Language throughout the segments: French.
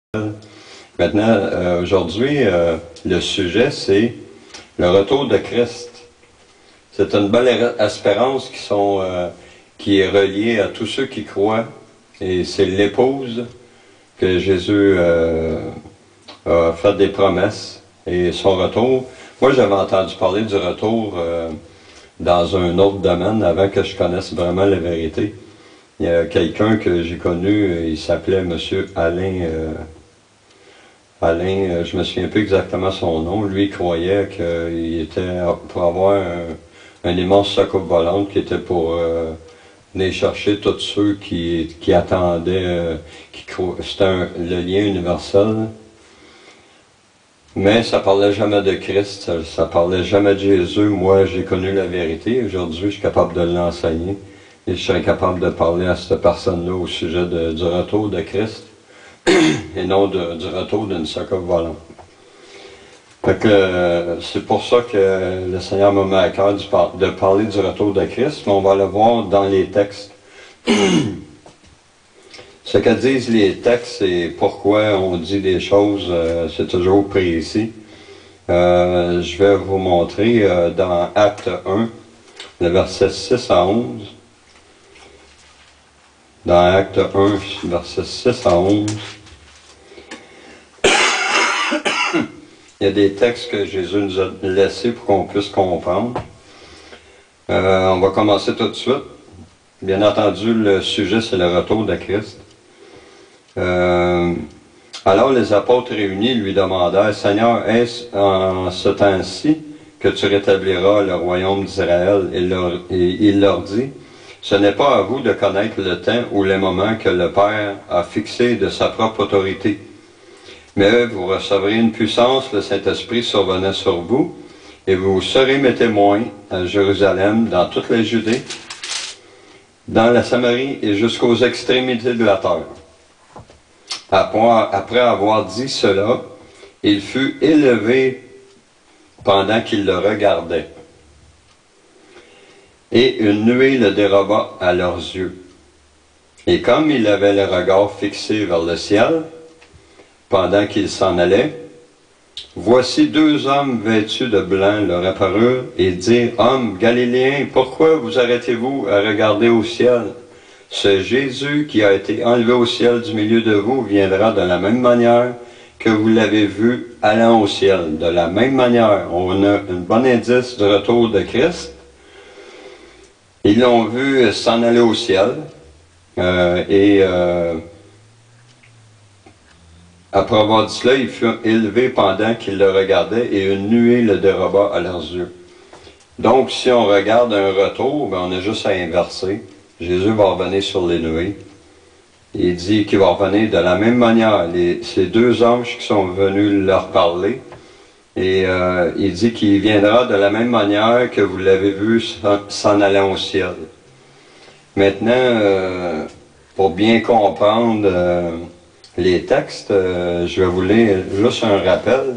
Maintenant, aujourd'hui, le sujet, c'est le retour de Christ. C'est une belle espérance qui est reliée à tous ceux qui croient. Et c'est l'épouse que Jésus a fait des promesses. Et son retour, moi j'avais entendu parler du retour dans un autre domaine avant que je connaisse vraiment la vérité. Il y a quelqu'un que j'ai connu, il s'appelait M. Alain, je me souviens plus exactement son nom. Lui, il croyait qu'il était pour avoir un immense soucoupe volante qui était pour venir chercher tous ceux qui attendaient, c'était le lien universel. Mais ça parlait jamais de Christ, ça parlait jamais de Jésus. Moi, j'ai connu la vérité. Aujourd'hui, je suis capable de l'enseigner. Et je serais capable de parler à cette personne-là au sujet du retour de Christ. Et non du retour d'une soucoupe volante. Fait que c'est pour ça que le Seigneur m'a mis à cœur de parler du retour de Christ, mais on va le voir dans les textes. Ce que disent les textes et pourquoi on dit des choses, c'est toujours précis. Je vais vous montrer dans Acte 1, le verset 6 à 11. Dans Acte 1, verset 6 à 11. Il y a des textes que Jésus nous a laissés pour qu'on puisse comprendre. On va commencer tout de suite. Bien entendu, le sujet, c'est le retour de Christ. Alors les apôtres réunis lui demandèrent, « Seigneur, est-ce en ce temps-ci que tu rétabliras le royaume d'Israël? » Et il leur dit, « Ce n'est pas à vous de connaître le temps ou les moments que le Père a fixé de sa propre autorité. Mais vous recevrez une puissance, le Saint-Esprit survenant sur vous, et vous serez mes témoins à Jérusalem, dans toute la Judée, dans la Samarie et jusqu'aux extrémités de la terre. » Après avoir dit cela, il fut élevé pendant qu'il le regardait. Et une nuée le déroba à leurs yeux. Et comme il avait le regard fixé vers le ciel, pendant qu'il s'en allait, voici deux hommes vêtus de blanc leur apparurent et dirent, « Hommes galiléens, pourquoi vous arrêtez-vous à regarder au ciel? Ce Jésus qui a été enlevé au ciel du milieu de vous viendra de la même manière que vous l'avez vu allant au ciel. » De la même manière, on a un bon indice du retour de Christ. Ils l'ont vu s'en aller au ciel après avoir dit cela, il fut élevé pendant qu'il le regardait et une nuée le déroba à leurs yeux. Donc, si on regarde un retour, ben, on a juste à inverser. Jésus va revenir sur les nuées. Il dit qu'il va revenir de la même manière. Ces deux anges qui sont venus leur parler, et il dit qu'il viendra de la même manière que vous l'avez vu s'en allant au ciel. Maintenant, pour bien comprendre les textes, je vais vous lire juste un rappel.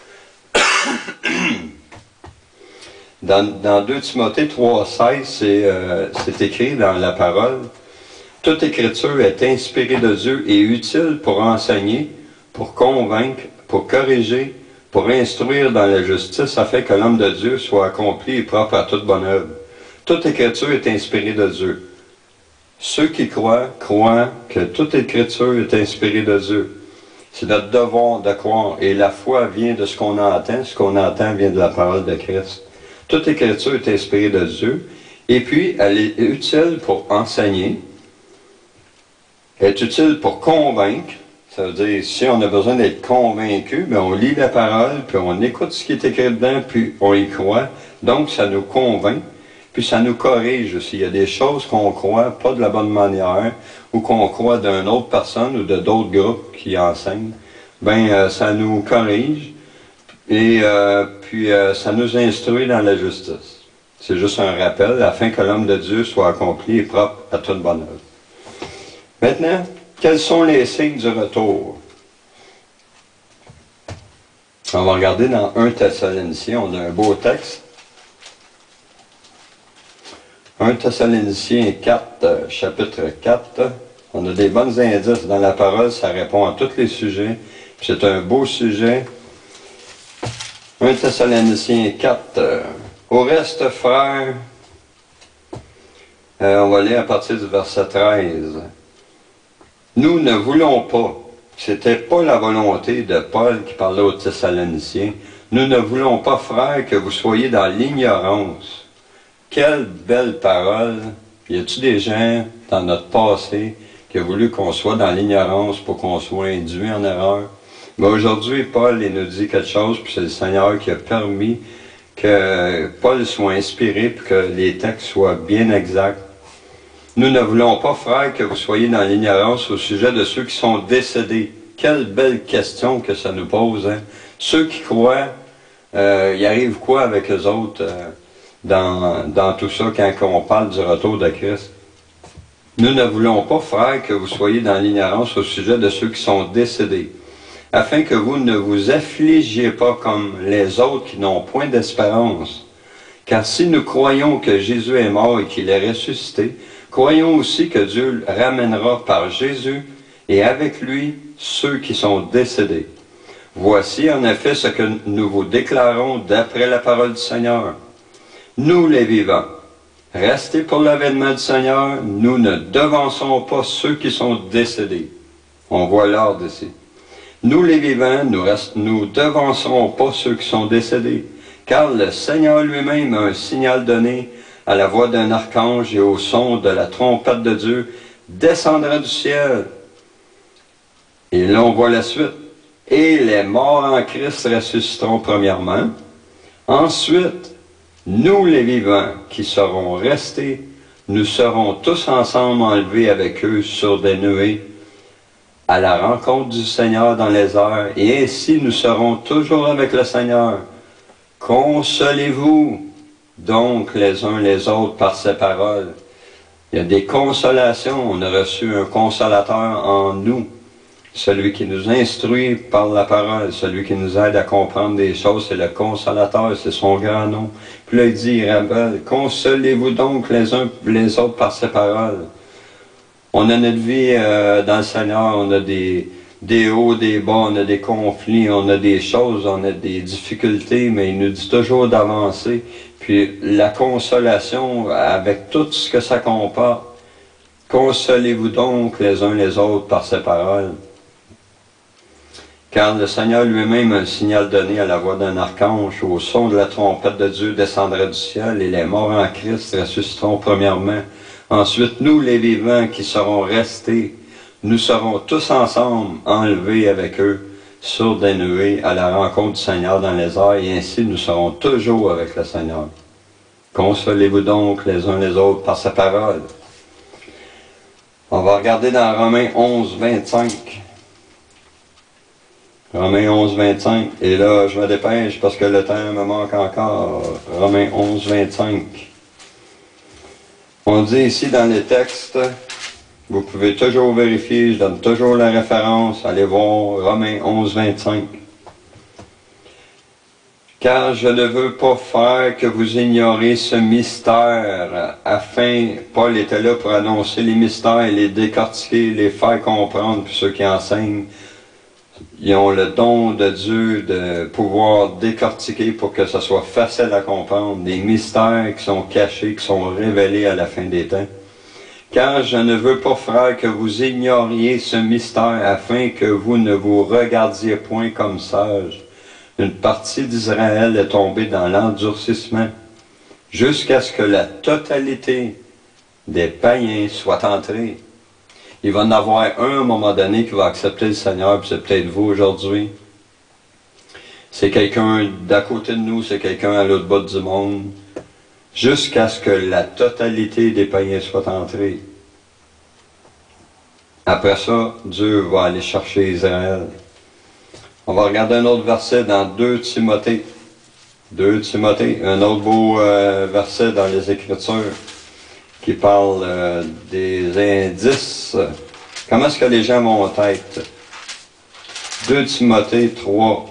Dans 2 Timothée 3,16, c'est écrit dans la parole, « Toute écriture est inspirée de Dieu et utile pour enseigner, pour convaincre, pour corriger, pour instruire dans la justice, afin que l'homme de Dieu soit accompli et propre à toute bonne œuvre. Toute écriture est inspirée de Dieu. » Ceux qui croient que toute écriture est inspirée de Dieu. C'est notre devoir de croire. Et la foi vient de ce qu'on entend. Ce qu'on entend vient de la parole de Christ. Toute écriture est inspirée de Dieu. Et puis, elle est utile pour enseigner. Elle est utile pour convaincre. Ça veut dire, si on a besoin d'être convaincu, ben on lit la parole, puis on écoute ce qui est écrit dedans, puis on y croit. Donc, ça nous convainc. Puis ça nous corrige aussi. Il y a des choses qu'on croit pas de la bonne manière, ou qu'on croit d'une autre personne ou de d'autres groupes qui enseignent. Ben, ça nous corrige, et puis ça nous instruit dans la justice. C'est juste un rappel, afin que l'homme de Dieu soit accompli et propre à toute bonne œuvre. Maintenant, quels sont les signes du retour? On va regarder dans 1 Thessaloniciens, on a un beau texte. 1 Thessaloniciens 4, chapitre 4. On a des bons indices dans la parole, ça répond à tous les sujets. C'est un beau sujet. 1 Thessaloniciens 4. Au reste, frères, on va lire à partir du verset 13. Nous ne voulons pas, c'était pas la volonté de Paul qui parlait aux Thessaloniciens, nous ne voulons pas, frères, que vous soyez dans l'ignorance. Quelle belle parole! Y a-t-il des gens dans notre passé qui ont voulu qu'on soit dans l'ignorance pour qu'on soit induit en erreur? Mais aujourd'hui, Paul il nous dit quelque chose, puis c'est le Seigneur qui a permis que Paul soit inspiré, puis que les textes soient bien exacts. Nous ne voulons pas, frères, que vous soyez dans l'ignorance au sujet de ceux qui sont décédés. Quelle belle question que ça nous pose, hein? Ceux qui croient, il arrive quoi avec eux autres dans tout ça quand on parle du retour de Christ? Nous ne voulons pas, frères, que vous soyez dans l'ignorance au sujet de ceux qui sont décédés, afin que vous ne vous affligiez pas comme les autres qui n'ont point d'espérance. Car si nous croyons que Jésus est mort et qu'il est ressuscité, croyons aussi que Dieu ramènera par Jésus et avec lui ceux qui sont décédés. Voici en effet ce que nous vous déclarons d'après la parole du Seigneur. Nous les vivants, restez pour l'avènement du Seigneur, nous ne devançons pas ceux qui sont décédés. On voit l'ordre ici. Nous les vivants, nous devancerons pas ceux qui sont décédés, car le Seigneur lui-même a un signal donné à la voix d'un archange et au son de la trompette de Dieu, descendra du ciel. Et là on voit la suite. Et les morts en Christ ressusciteront premièrement. Ensuite, nous les vivants qui serons restés, nous serons tous ensemble enlevés avec eux sur des nuées à la rencontre du Seigneur dans les airs, et ainsi nous serons toujours avec le Seigneur. Consolez-vous donc les uns les autres par ces paroles. Il y a des consolations, on a reçu un consolateur en nous. Celui qui nous instruit par la parole, celui qui nous aide à comprendre des choses, c'est le consolateur, c'est son grand nom. Puis là, il dit, il rappelle, consolez-vous donc les uns les autres par ces paroles. On a notre vie dans le Seigneur, on a des hauts, des bas, on a des conflits, on a des choses, on a des difficultés, mais il nous dit toujours d'avancer. Puis la consolation, avec tout ce que ça comporte, consolez-vous donc les uns les autres par ces paroles. Car le Seigneur lui-même a un signal donné à la voix d'un archange, au son de la trompette de Dieu descendra du ciel, et les morts en Christ ressusciteront premièrement. Ensuite, nous les vivants qui serons restés, nous serons tous ensemble enlevés avec eux sur des nuées à la rencontre du Seigneur dans les airs, et ainsi nous serons toujours avec le Seigneur. Consolez-vous donc les uns les autres par sa parole. On va regarder dans Romains 11, 25. Romains 11, 25. Et là, je me dépêche parce que le temps me manque encore. Romains 11, 25. On dit ici dans les textes, vous pouvez toujours vérifier, je donne toujours la référence, allez voir Romains 11, 25. Car je ne veux pas faire que vous ignoriez ce mystère, afin, Paul était là pour annoncer les mystères, les décortiquer, les faire comprendre, pour ceux qui enseignent. Ils ont le don de Dieu de pouvoir décortiquer pour que ce soit facile à comprendre, des mystères qui sont cachés, qui sont révélés à la fin des temps. Car je ne veux pas, frère, que vous ignoriez ce mystère, afin que vous ne vous regardiez point comme sages. Une partie d'Israël est tombée dans l'endurcissement, jusqu'à ce que la totalité des païens soit entrée. Il va en avoir un à un moment donné qui va accepter le Seigneur, puis c'est peut-être vous aujourd'hui. C'est quelqu'un d'à côté de nous, c'est quelqu'un à l'autre bout du monde, jusqu'à ce que la totalité des païens soit entrée. Après ça, Dieu va aller chercher Israël. On va regarder un autre verset dans 2 Timothée. 2 Timothée, un autre beau verset dans les Écritures qui parle des indices. Comment est-ce que les gens vont être? 2 Timothée 3,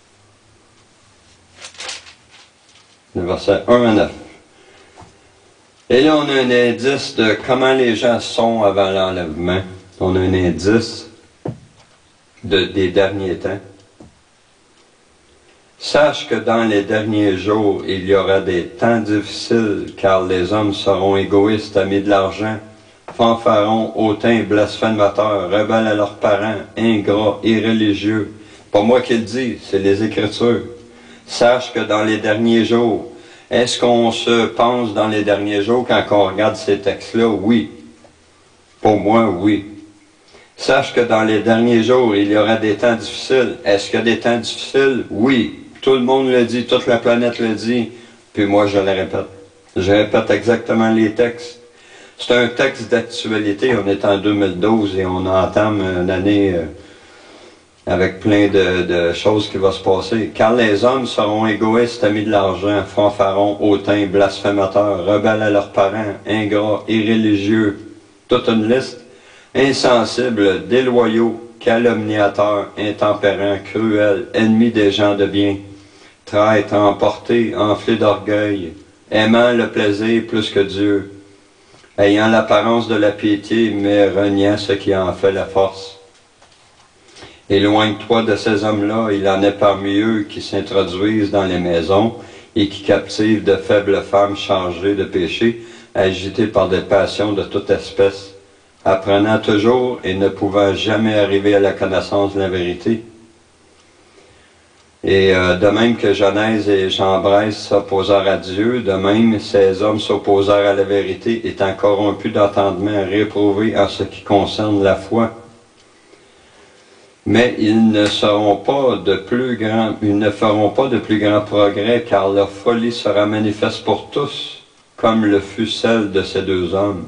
le verset 1 à 9. Et là, on a un indice de comment les gens sont avant l'enlèvement. On a un indice des derniers temps. Sache que dans les derniers jours, il y aura des temps difficiles, car les hommes seront égoïstes, amis de l'argent, fanfarons, hautains, blasphémateurs, rebelles à leurs parents, ingrats, irréligieux. Pas moi qui le dis, c'est les Écritures. Sache que dans les derniers jours, est-ce qu'on se pense dans les derniers jours quand on regarde ces textes-là? Oui. Pour moi, oui. Sache que dans les derniers jours, il y aura des temps difficiles. Est-ce qu'il y a des temps difficiles? Oui. Tout le monde le dit, toute la planète le dit, puis moi je le répète. Je répète exactement les textes. C'est un texte d'actualité, on est en 2012 et on entame une année avec plein de choses qui vont se passer. Car les hommes seront égoïstes, amis de l'argent, fanfarons, hautains, blasphémateurs, rebelles à leurs parents, ingrats, irréligieux, toute une liste, insensibles, déloyaux, calomniateurs, intempérants, cruels, ennemis des gens de bien, traîtres, emportés, enflés d'orgueil, aimant le plaisir plus que Dieu, ayant l'apparence de la piété, mais reniant ce qui en fait la force. Éloigne-toi de ces hommes-là, il en est parmi eux qui s'introduisent dans les maisons et qui captivent de faibles femmes chargées de péché, agitées par des passions de toute espèce, apprenant toujours et ne pouvant jamais arriver à la connaissance de la vérité. Et de même que Genèse et Jean Bresse s'opposèrent à Dieu, de même ces hommes s'opposèrent à la vérité, étant corrompus d'entendement, réprouvés en ce qui concerne la foi. Mais ils ne feront pas de plus grands progrès, car leur folie sera manifeste pour tous, comme le fut celle de ces deux hommes.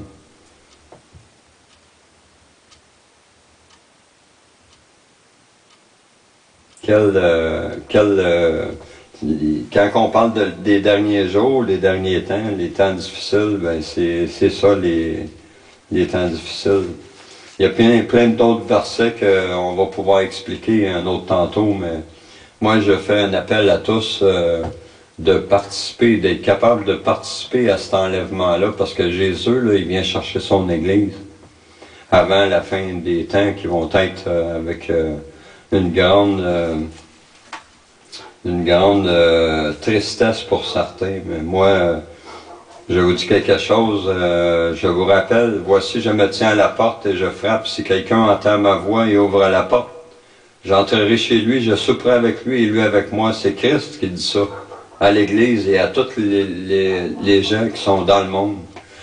Quand on parle des derniers jours, des derniers temps, les temps difficiles, ben c'est ça les temps difficiles. Il y a plein d'autres versets qu'on va pouvoir expliquer un autre tantôt, mais moi je fais un appel à tous de participer, d'être capable de participer à cet enlèvement-là, parce que Jésus, là, il vient chercher son Église avant la fin des temps qui vont être avec une grande tristesse pour certains. Mais moi, je vous dis quelque chose, je vous rappelle, voici je me tiens à la porte et je frappe. Si quelqu'un entend ma voix et ouvre la porte, j'entrerai chez lui, je souperai avec lui et lui avec moi. C'est Christ qui dit ça à l'Église et à tous les gens qui sont dans le monde.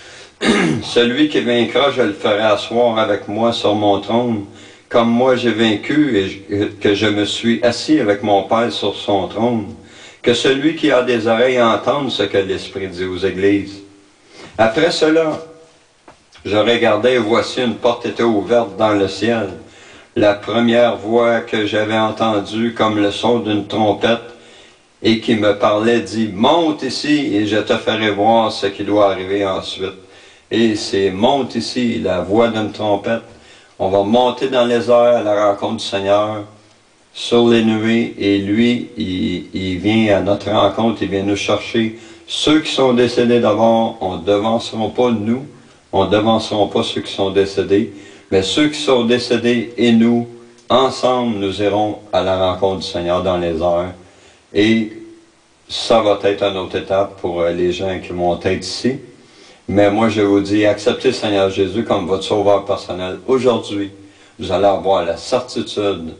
Celui qui vaincra, je le ferai asseoir avec moi sur mon trône, comme moi j'ai vaincu et que je me suis assis avec mon Père sur son trône. Que celui qui a des oreilles entende ce que l'Esprit dit aux églises. Après cela, je regardais et voici une porte était ouverte dans le ciel. La première voix que j'avais entendue comme le son d'une trompette et qui me parlait dit « Monte ici et je te ferai voir ce qui doit arriver ensuite. » Et c'est « Monte ici », la voix d'une trompette. On va monter dans les airs à la rencontre du Seigneur, sur les nuées, et lui, il vient à notre rencontre, il vient nous chercher. Ceux qui sont décédés d'avant, on ne devanceront pas nous, on ne devanceront pas ceux qui sont décédés, mais ceux qui sont décédés et nous, ensemble, nous irons à la rencontre du Seigneur dans les airs. Et ça va être une autre étape pour les gens qui vont être ici. Mais moi, je vous dis, acceptez le Seigneur Jésus comme votre sauveur personnel. Aujourd'hui, vous allez avoir la certitude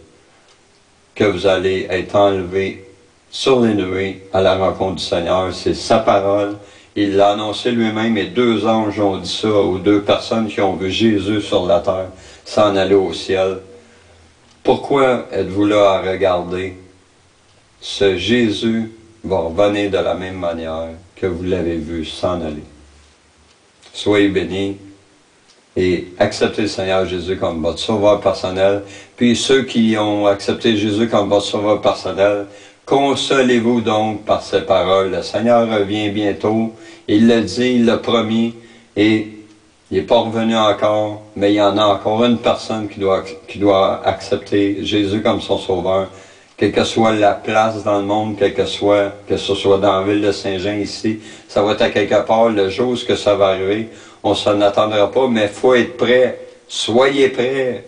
que vous allez être enlevé sur les nuées à la rencontre du Seigneur. C'est sa parole. Il l'a annoncé lui-même et 2 anges ont dit ça aux 2 personnes qui ont vu Jésus sur la terre s'en aller au ciel. Pourquoi êtes-vous là à regarder? Ce Jésus va revenir de la même manière que vous l'avez vu s'en aller. Soyez bénis et acceptez le Seigneur Jésus comme votre sauveur personnel. Puis ceux qui ont accepté Jésus comme votre sauveur personnel, consolez-vous donc par ces paroles. Le Seigneur revient bientôt. Il l'a dit, il l'a promis et il n'est pas revenu encore, mais il y en a encore une personne qui doit accepter Jésus comme son sauveur. Quelle que soit la place dans le monde, que ce soit dans la ville de Saint-Jean ici, ça va être à quelque part le jour où ça va arriver. On ne s'en attendra pas, mais il faut être prêt Soyez prêts.